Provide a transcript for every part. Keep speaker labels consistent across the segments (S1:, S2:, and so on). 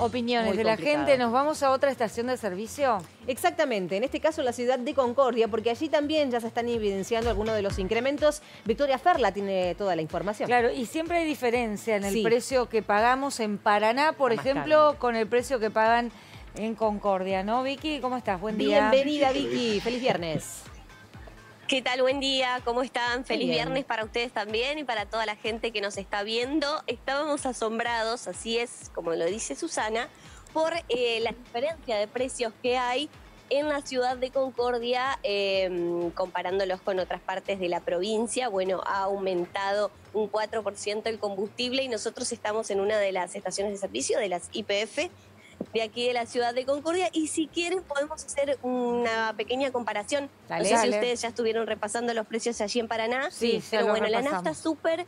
S1: opiniones
S2: muy
S1: de la
S2: complicado.
S1: gente. ¿Nos vamos a otra estación de servicio?
S2: Exactamente, en este caso la ciudad de Concordia, porque allí también ya se están evidenciando algunos de los incrementos. Victoria Ferla tiene toda la información.
S1: Claro, y siempre hay diferencia en el
S2: Sí.
S1: precio que pagamos en Paraná, por
S2: Está más
S1: ejemplo,
S2: caro.
S1: con el precio que pagan en Concordia, ¿no, Vicky? ¿Cómo estás? Buen día.
S2: Bienvenida, Vicky. Feliz viernes.
S3: ¿Qué tal? Buen día, ¿cómo están? Feliz
S2: bien.
S3: viernes para ustedes también y para toda la gente que nos está viendo. Estábamos asombrados, así es, como lo dice Susana, por la diferencia de precios que hay en la ciudad de Concordia, comparándolos con otras partes de la provincia. Bueno, ha aumentado un 4% el combustible y nosotros estamos en una de las estaciones de servicio, de las YPF, de aquí de la ciudad de Concordia, y si quieren podemos hacer una pequeña comparación.
S2: Dale,
S3: no sé si
S1: dale.
S3: ustedes ya estuvieron repasando los precios allí en Paraná.
S1: Sí, ya
S3: pero
S1: lo
S3: bueno, la
S1: repasamos.
S3: nafta super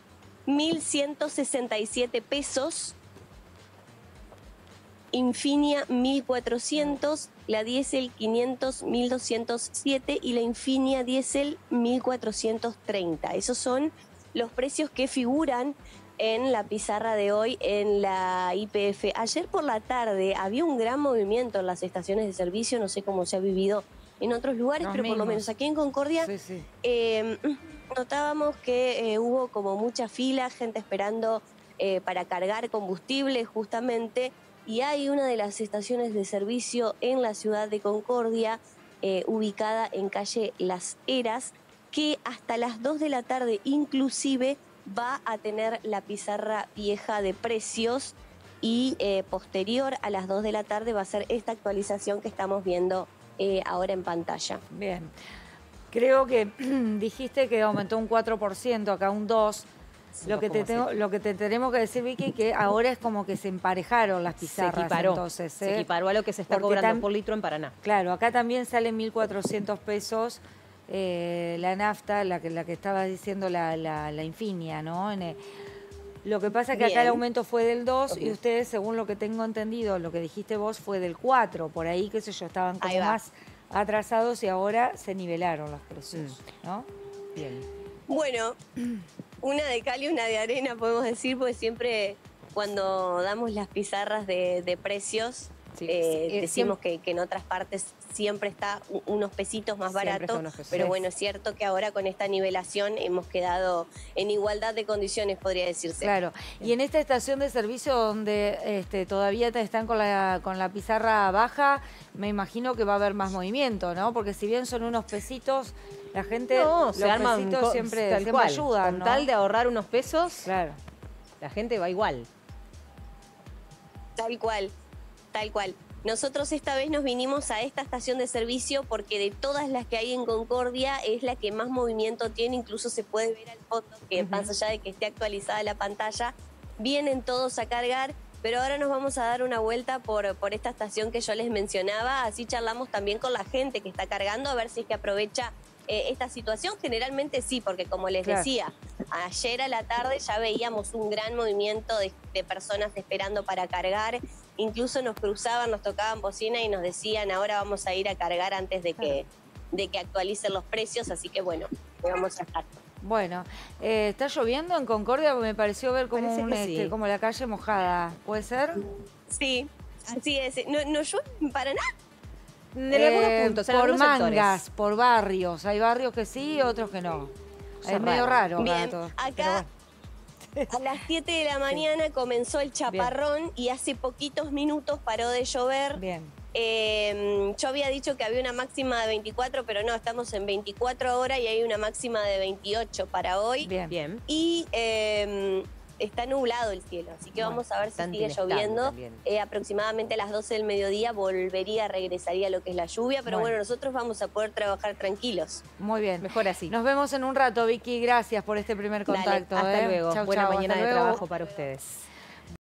S3: 1.167 pesos, Infinia 1.400, la diésel 500, 1.207 y la Infinia diésel 1.430. Esos son los precios que figuran en la pizarra de hoy en la YPF. Ayer por la tarde había un gran movimiento en las estaciones de servicio, no sé cómo se ha vivido en otros lugares,
S1: Los
S3: pero por lo
S1: mismos.
S3: menos aquí en Concordia
S1: Sí, sí.
S3: notábamos que hubo como mucha fila, gente esperando para cargar combustible justamente, y hay una de las estaciones de servicio en la ciudad de Concordia, ubicada en calle Las Heras, que hasta las 2 de la tarde inclusive va a tener la pizarra vieja de precios y posterior a las 2 de la tarde va a ser esta actualización que estamos viendo ahora en pantalla.
S1: Bien. Creo que dijiste que aumentó un 4%, acá un 2%. Lo que te tenemos que decir, Vicky, que ahora es como que se emparejaron las pizarras.
S2: Se equiparó.
S1: Entonces,
S2: Se equiparó a lo que se está
S1: Porque
S2: cobrando por litro en Paraná.
S1: Claro, acá también sale 1.400 pesos la nafta, la que estaba diciendo la Infinia, ¿no? Lo que pasa es que acá el
S3: Bien.
S1: aumento fue del 2 y ustedes, según lo que tengo entendido, lo que dijiste vos fue del 4. Por ahí, qué sé yo, estaban como
S3: Ahí va.
S1: más atrasados y ahora se nivelaron los precios, ¿no?
S2: Bien.
S3: Bueno, una de cal y una de arena podemos decir, porque siempre cuando damos las pizarras de precios,
S2: Sí,
S3: decimos que en otras partes siempre está unos pesitos más
S2: Siempre
S3: barato,
S2: está unos pesos.
S3: pero
S2: Sí.
S3: bueno, es cierto que ahora con esta nivelación hemos quedado en igualdad de condiciones, podría decirse.
S1: Claro. Y en esta estación de servicio donde todavía están con la pizarra baja, me imagino que va a haber más movimiento, ¿no? Porque si bien son unos pesitos, la gente,
S2: No,
S1: los
S2: se arman
S1: pesitos siempre
S2: tal cual.
S1: ayudan,
S2: Con
S1: ¿no?
S2: tal de ahorrar unos pesos,
S1: Claro.
S2: la gente va igual.
S3: Tal cual, tal cual. Nosotros esta vez nos vinimos a esta estación de servicio porque de todas las que hay en Concordia es la que más movimiento tiene, incluso se puede ver al fondo que más allá de que esté actualizada la pantalla, vienen todos a cargar, pero ahora nos vamos a dar una vuelta por esta estación que yo les mencionaba, así charlamos también con la gente que está cargando a ver si es que aprovecha esta situación. Generalmente sí, porque como les
S1: Claro.
S3: decía, ayer a la tarde ya veíamos un gran movimiento de personas esperando para cargar. Incluso nos cruzaban, nos tocaban bocina y nos decían, ahora vamos a ir a cargar antes de que actualicen los precios. Así que bueno, vamos a estar.
S1: Bueno, ¿está lloviendo en Concordia? Me pareció ver como,
S2: Parece que sí.
S1: como la calle mojada. ¿Puede ser?
S3: Sí, así es. ¿No llueve para nada?
S2: En algunos puntos, en
S1: por
S2: algunos sectores.
S1: mangas, por barrios. Hay barrios que sí, otros que no.
S2: Cosa
S1: Es medio
S2: rara.
S1: raro.
S3: Bien,
S1: todo. Pero
S3: acá
S1: bueno.
S3: a las 7 de la mañana comenzó el chaparrón y hace poquitos minutos paró de llover.
S1: Bien.
S3: Yo había dicho que había una máxima de 24, pero no, estamos en 24 ahora y hay una máxima de 28 para hoy.
S1: Bien.
S2: Bien.
S3: Y está nublado el cielo, así que
S1: Bueno,
S3: vamos a ver si
S2: bastante
S3: sigue
S2: inestable
S3: lloviendo.
S2: también.
S3: Aproximadamente a las 12 del mediodía regresaría lo que es la lluvia, pero
S1: Bueno.
S3: bueno, nosotros vamos a poder trabajar tranquilos.
S1: Muy bien.
S2: Mejor así.
S1: Nos vemos en un rato, Vicky. Gracias por este primer
S3: Dale,
S1: contacto.
S2: Hasta luego.
S1: Chau,
S2: Buena
S1: chau,
S2: mañana
S1: hasta
S2: de
S1: luego.
S2: trabajo para ustedes.